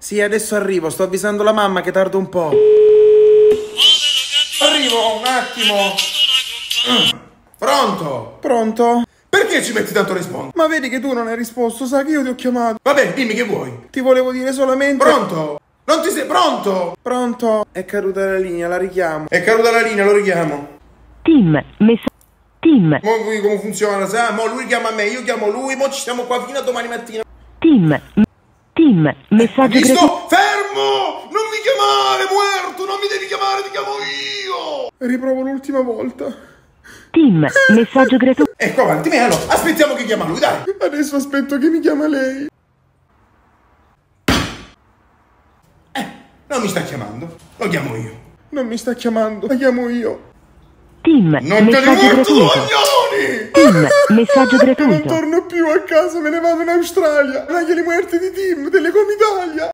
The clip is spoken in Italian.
Sì, adesso arrivo, sto avvisando la mamma che tardo un po'. Arrivo, un attimo. Pronto? Pronto? Perché ci metti tanto a rispondere? Ma vedi che tu non hai risposto, sa che io ti ho chiamato. Vabbè, dimmi che vuoi. Ti volevo dire solamente... Pronto? Non ti sei pronto? Pronto? È caduta la linea, la richiamo. È caduta la linea, lo richiamo. Team, Team. Mo qui come funziona, sa? Mo lui chiama me, io chiamo lui, mo ci siamo qua fino a domani mattina. Team, messaggio Visto? gratuito. Fermo! Non mi chiamare, muerto! Non mi devi chiamare, ti chiamo io! Riprovo l'ultima volta. Team, messaggio gratuito. Ecco avanti, Melo, aspettiamo che chiama lui, dai! Adesso aspetto che mi chiama lei. Non mi sta chiamando, lo chiamo io. Non mi sta chiamando, la chiamo io. Team, Non te ne messaggio morto, gratuito. coglioni! Team, messaggio Non gratuito. torno più a casa, me ne vado in Australia. Dai, gli muerti di Team, Telecom Italia.